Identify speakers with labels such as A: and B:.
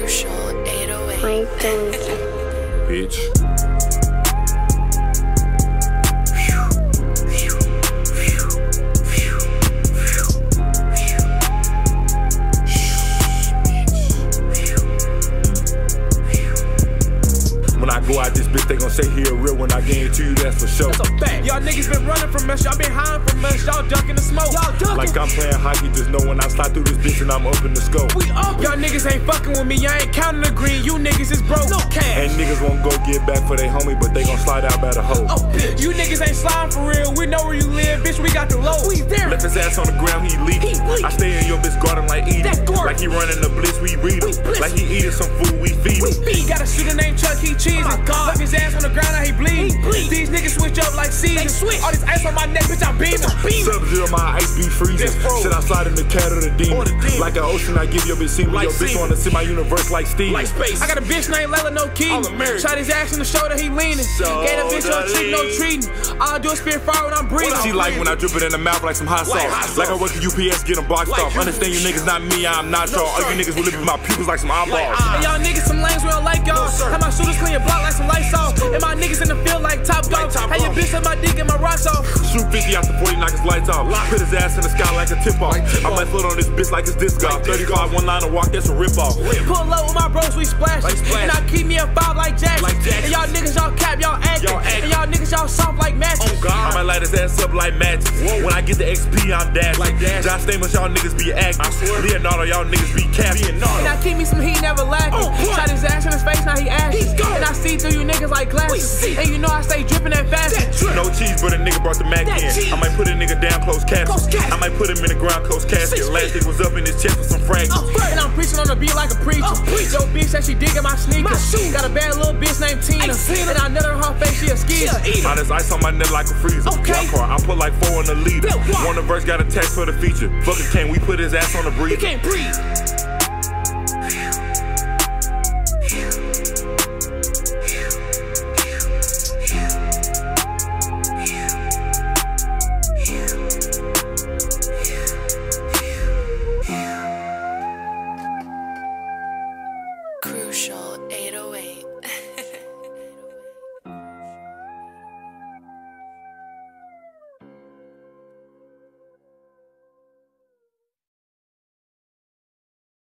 A: Crucial 808.
B: Bitch. When I go out this bitch, they gon' say he a real one. I guarantee you that's for sure.
C: That's a fact. Y'all niggas been running from us. Y'all been hiding from us. Y'all ducking the smoke. Y'all ducking.
B: Like I'm playing hockey, just know when I slide through this bitch and I'm up in the scope.
C: We up. Y'all niggas ain't fucking with me. Y'all ain't counting the green. You niggas is broke. No cash.
B: And niggas won't go get back for they homie, but they gon' slide out by the hoe.
C: Oh, bitch. You niggas ain't sliding for real. We know where you live, bitch. We got the low. We there.
B: Left his ass on the ground, he leak. I stay in your bitch garden like Edie. Like he running the blitz, we read him. Like he eating some food, we feed him.
C: He got a shooter named Chuck, he cheesy. Left his ass on the ground, now he bleeding. These niggas switch up like seasons. All this ice on my neck, bitch, I'm beaming.
B: Sub-Zero, my ice be freezing. Shit, I slide in the cat or the demon. Like an ocean, I give your bitch scene. Your bitch wanna see my universe like Steve.
C: Like space. I got a bitch named Layla, no key. Shot his ass in the shoulder, he leaning. Gave a bitch no treat, no treating. All I do is spit fire when I'm breathing.
B: She like when I drip it in the mouth like some hot sauce. Like I work at UPS, get them boxed off. Understand you niggas not me, I'm not y'all. All you niggas will live with my pupils like some eyeballs.
C: And y'all niggas some lanes, we don't like y'all. Have my shooters clean your block like some lights off. And my niggas in the field like top dog. Have your bitch on my dick and my rocks off.
B: Shoot 50 out the 40, knock his lights off. Put his ass in the sky like a tip off. I might float on this bitch like it's disc golf. 35, one line to walk, that's a rip off.
C: Pull up with my bros, we splash. And I keep me a 5 like Jack. And y'all niggas, y'all cap, y'all acting. And y'all niggas, y'all soft like matches.
B: I might light his ass up like matches. When I get the XP, I'm dash. Josh Stamos, y'all niggas be acting. Leonardo, y'all niggas be capping.
C: And I keep me some heat, never lacking. Shot his ass in his face, now he ashes. And I see through you niggas like glasses. And you know I stay dripping that fashion.
B: No cheese, but a nigga brought the Mac in. I might put a nigga down close casket. I might put him in the ground close casket. Last nigga was up in his chest with some fragments.
C: And I'm preaching on the beat like a preacher. Yo bitch said she digging my sneakers. Got a bad little bitch named Tina. And I nut her face, she a skeezer.
B: There's ice on my neck like a freezer. Walk car, I put like 4 on the leader. One the verse got a text for the feature. Fuck it, can we put his ass on the breather?
C: He can't breathe.
A: Crucial